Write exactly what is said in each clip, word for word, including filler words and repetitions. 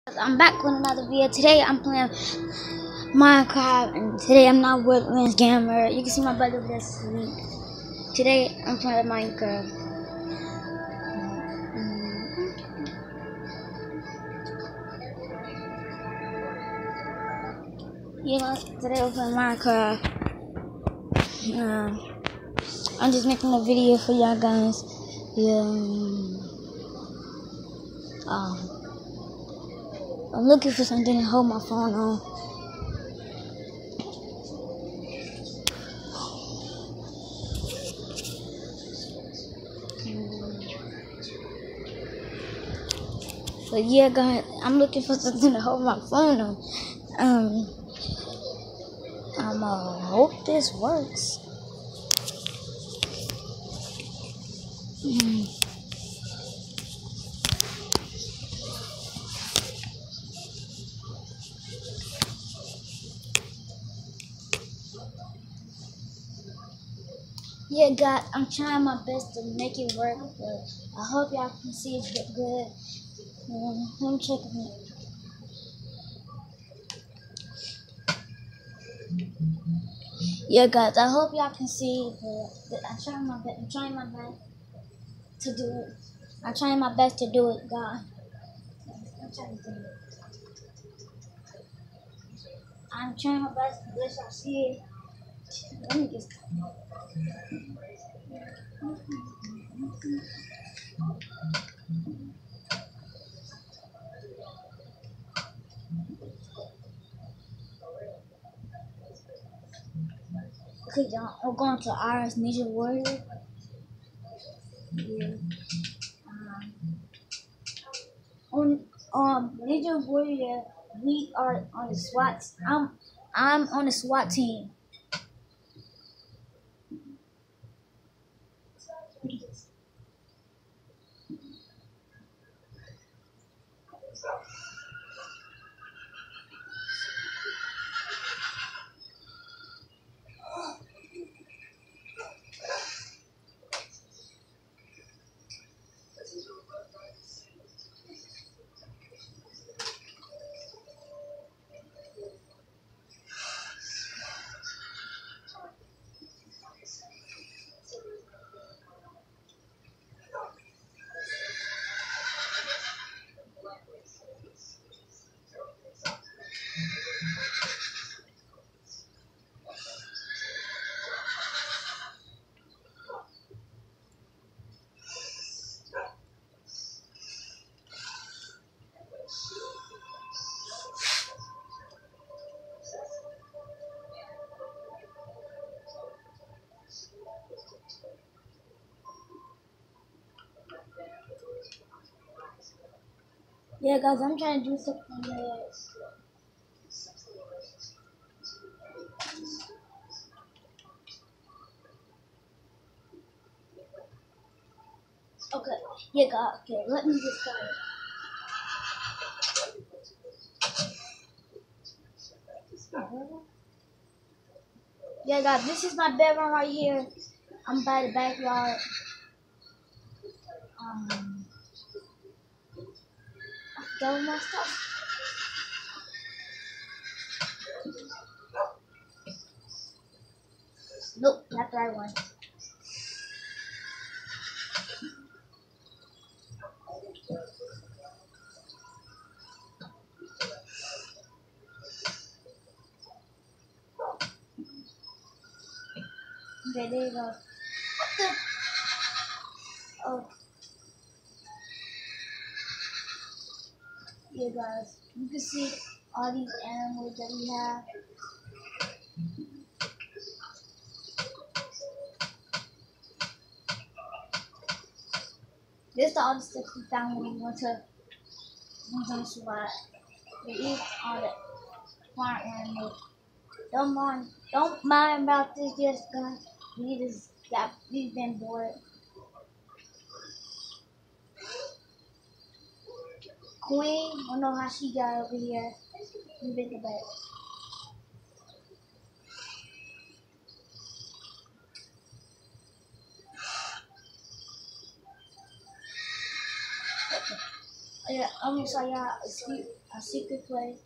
I'm back with another video. Today I'm playing Minecraft, and today I'm not with Lance Gamer. You can see my brother over there sleep. Today I'm playing Minecraft. You know, today I'm playing Minecraft. Uh, I'm just making a video for y'all guys. Yeah. Um, I'm looking for something to hold my phone on. But yeah, guys, I'm looking for something to hold my phone on. Um, I'm uh, hope this works. Mm. Yeah, guys, I'm trying my best to make it work, but I hope y'all can see it good. Um, let me check it. Yeah, guys, I hope y'all can see it, but I'm trying my best. I'm trying my best to do it. I'm trying my best to do it, guys. I'm trying to do it. I'm trying my best to let y'all see it. Let me just. Okay, y'all, we're going to R S Ninja Warrior. Yeah. Um, on um Ninja Warrior, we are on the SWAT. I'm I'm on the SWAT team. Yeah, guys, I'm trying to do something else. Okay, yeah, guys, okay, let me just start. Yeah, guys, this is my bedroom right here. I'm by the backyard. Um, I forgot my stuff. Nope, not the right one. Okay, there you go. What the? Oh, yeah, guys, you can see all these animals that we have. This is all the stuff we found when we went to went on the SWAT. We eat all the farm animals. Don't mind, don't mind about this, just guys. We just got, we've been bored. Queen, I don't know how she got over here. We've been to bed. Yeah, I'm gonna show y'all a sneak, a secret place.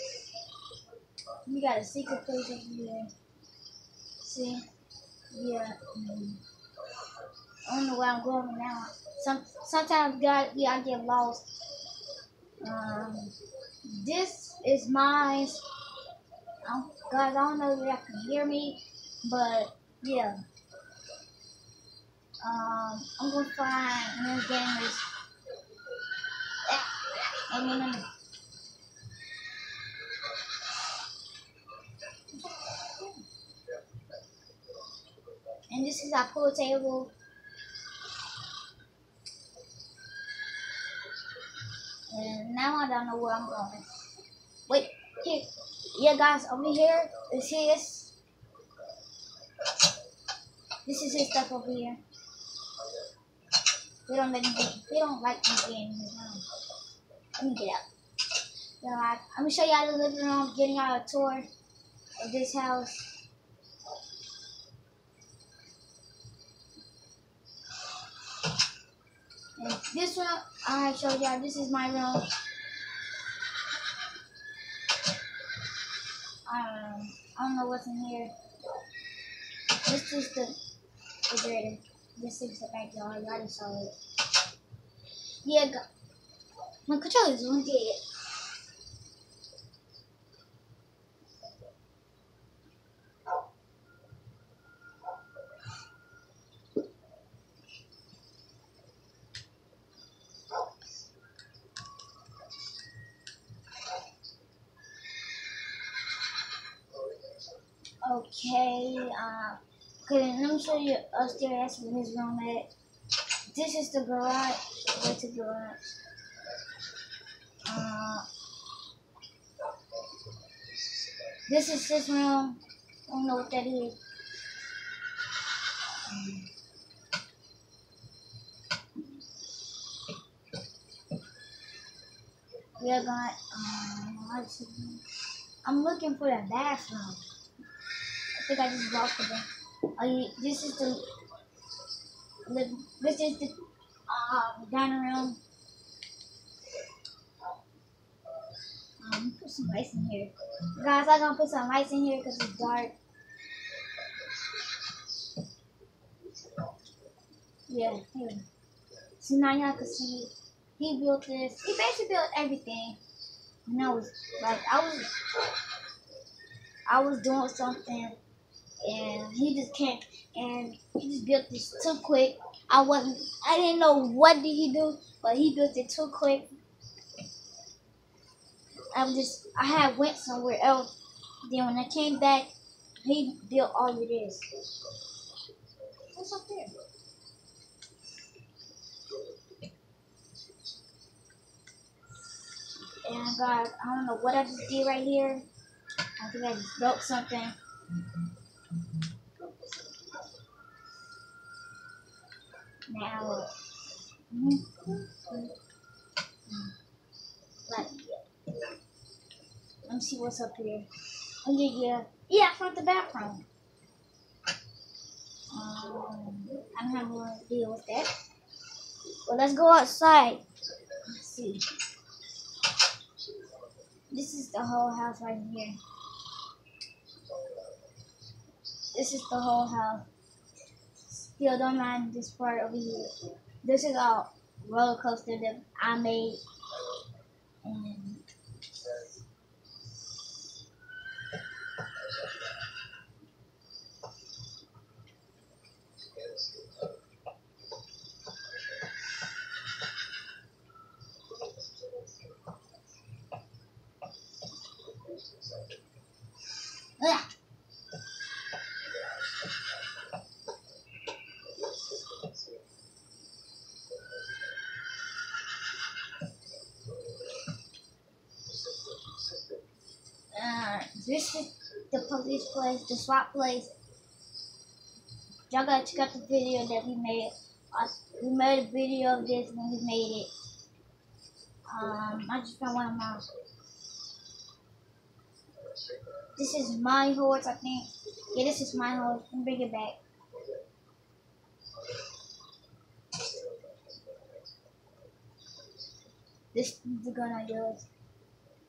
We got a secret place over here. See? Yeah. Mm. I don't know where I'm going now. Some sometimes God, yeah, I get lost. Um, this is mine. Um, guys, I don't know if y'all can hear me, but yeah. Um, I'm gonna find this game is. Oh, no, no, no. And this is our pool table. And now I don't know where I'm going. Wait, here. Yeah, guys, over here is his. This is his stuff over here. They don't let me get, they don't like me getting in his room. Let me get out. So I, I'm gonna show y'all the living room, getting y'all a tour of this house. And this room, I showed y'all, this is my room. Um, I don't know what's in here. This is the refrigerator. This is the backyard. I just saw it. Yeah, go. My controller's on dead. Okay, uh, okay, let me show you upstairs where his room at. This is the garage. Go to the garage. Uh, this is his room. I don't know what that is. We are going. Um, I'm looking for the bathroom. I think I just lost it. Oh, yeah, this is the. This is the uh, dining room. Um, put some lights in here, guys. I'm gonna put some lights in here because it's dark. Yeah, here. So now y'all can see he built this. He basically built everything. And I was like, I was, I was doing something, and he just can't, and he just built this too quick. I wasn't, I didn't know what did he do, but he built it too quick. I was just, I had went somewhere else. Then when I came back, he built all of this. What's up there? And God, I don't know what I just did right here. I think I just broke something. Now, mm-hmm. Like, let me see what's up here. Oh yeah, yeah, yeah. Front the bathroom. Um, I don't have more to deal with that. Well, let's go outside. Let's see. This is the whole house right here. This is the whole house. Still don't mind this part over here. This is a roller coaster that I made. And ah. Uh, this is the police place, the SWAT place. Y'all gotta check out the video that we made. Uh, we made a video of this when we made it. Um, I just found one of my. This is my horse, I think. Yeah, this is my horse. Let me bring it back. This is the gun I use.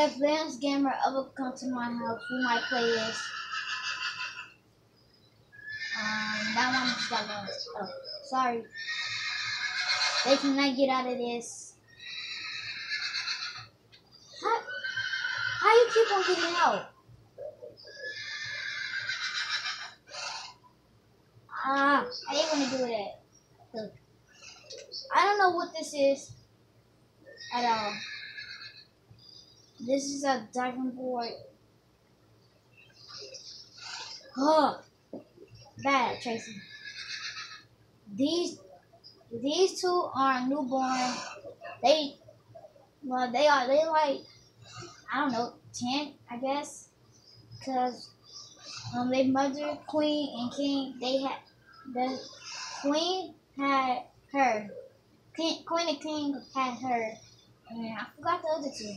If Lance Gamer ever come to my house, we might play this. Um, that one just got lost. Oh, sorry. They cannot get out of this. How, how you keep on getting out? Ah, I didn't want to do that. Look, I don't know what this is at all. This is a Dragon Boy. Oh, bad, Tracy. These these two are newborn. They well, they are they like I don't know ten, I guess, cause um, their mother, queen, and king. They had the queen had her. King, queen and king had her, and I forgot the other two.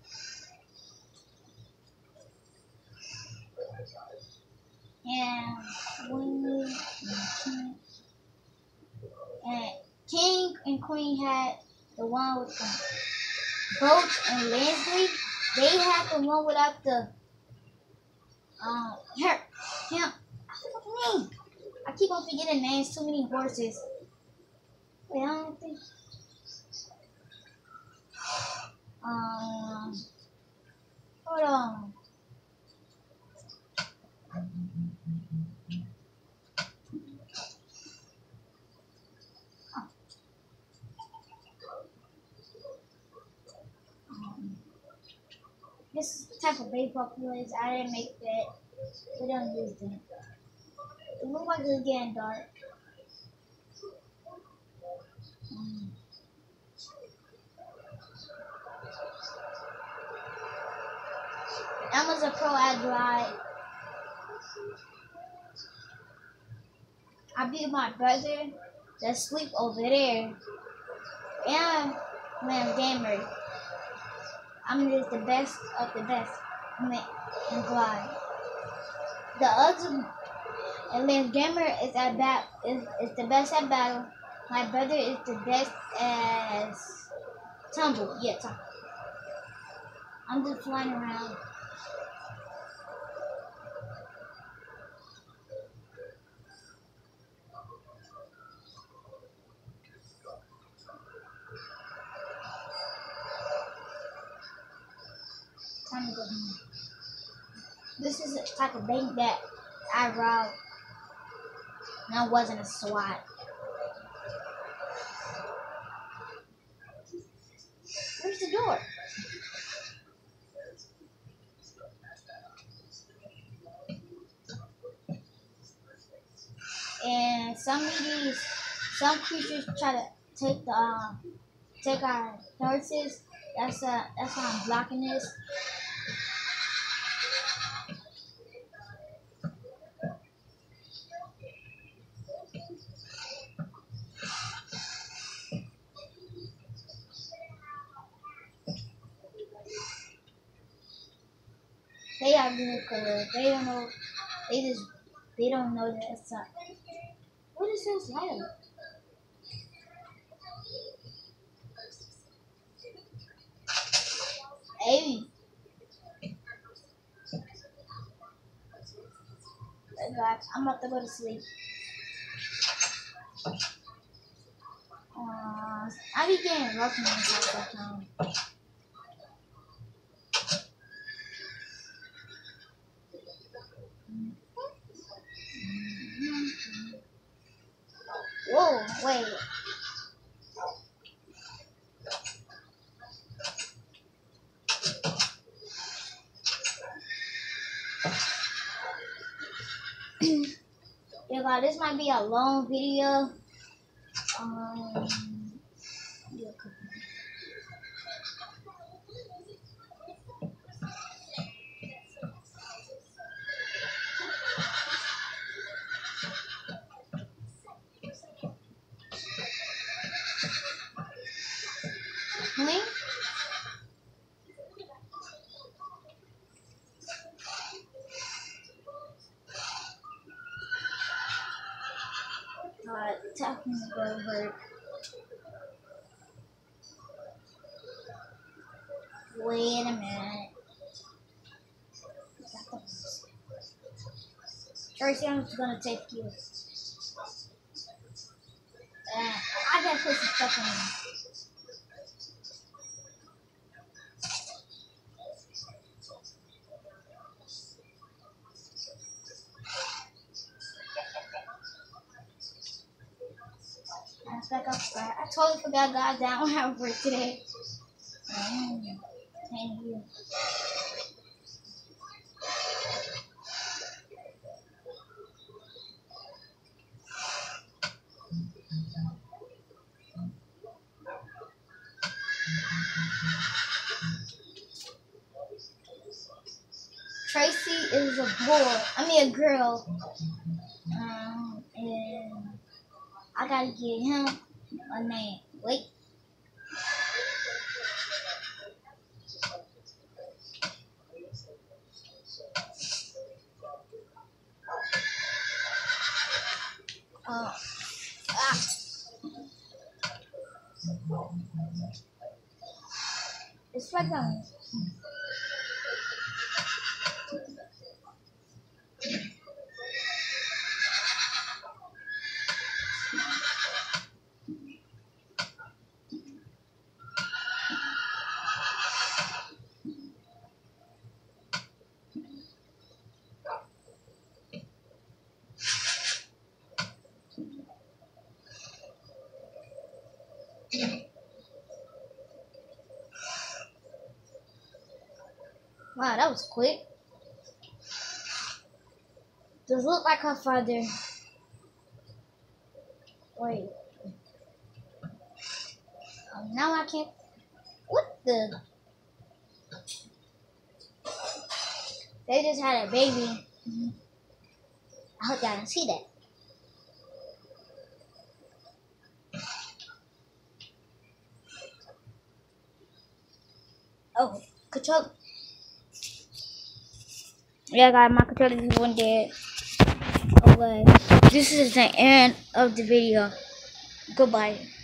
And queen and king, and king and queen had the one with the boats and Leslie. They had the one without the um her him. I forgot the name. I keep on forgetting names. Too many horses. Wait, I don't think. Um, hold on. Um, this type of baseball players, I didn't make that. We don't use them. It looks like it's getting dark. Um, Amazon Pro Android. I beat my brother that sleep over there. And Lamb Gamer. I'm just the best of the best. I mean, and glide. The other and Lamb Gamer is at bat is, is the best at battle. My brother is the best as tumble. Yeah, tumble. I'm just flying around. Time to go home. This is a type of bank that I robbed, and I wasn't a SWAT. Where's the door? And some of these, some creatures try to take the um, take our horses. That's uh, that's why I'm blocking this. They are blue color. They don't know. They just they don't know that it's up. What is this letter? Hey. God, I'm about to go to sleep. Uh, I be getting rough in this house all the time. Whoa, wait. Yeah, God, this might be a long video. Um, yeah, clean. God, talking over. Wait a minute. Tracy, I'm just gonna take you. Uh, I gotta put some stuff in there. Back up, I totally forgot God that I don't have work today. Mm, thank you. Tracy is a boy. I mean a girl. Um, and I gotta get him a name. Wait. Uh, ah. It's like a. Wow, that was quick. Does look like her father. Wait. Um, now I can't. What the? They just had a baby. I hope y'all can see that. Oh, control. Yeah, guys, my controller is one dead. Okay, this is the end of the video. Goodbye.